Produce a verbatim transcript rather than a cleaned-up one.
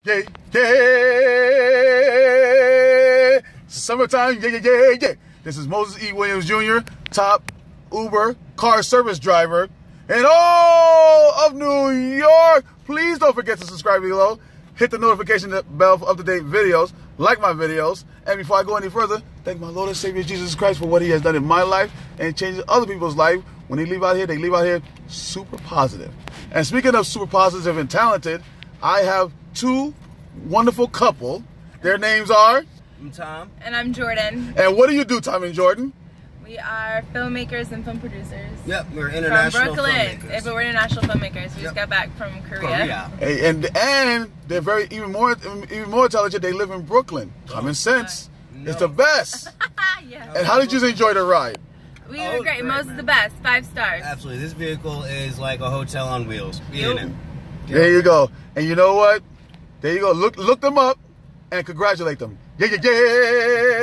yeah, yeah. Summertime, yeah, yeah, yeah, yeah. This is Moses E. Williams Junior, top Uber car service driver in all of New York. Please don't forget to subscribe below. Hit the notification bell for up-to-date videos. Like my videos. And before I go any further, thank my Lord and Savior Jesus Christ for what he has done in my life and changing other people's life. When they leave out here, they leave out here super positive. And speaking of super positive and talented, I have two wonderful couple. Their names are? I'm Tom. And I'm Jordan. And what do you do, Tom and Jordan? We are filmmakers and film producers. Yep, we're international from Brooklyn. filmmakers. But we're international filmmakers. We Yep. just got back from Korea. Korea. Hey, and and they're very even more even more talented. They live in Brooklyn. Common sense. No. It's the best. Yeah. And how did you enjoy the ride? We Oh, were great. great, Most man. of the best. Five stars. Absolutely. This vehicle is like a hotel on wheels. Be in it. There you go. And you know what? There you go. Look look them up and congratulate them. Yeah, yeah, yeah.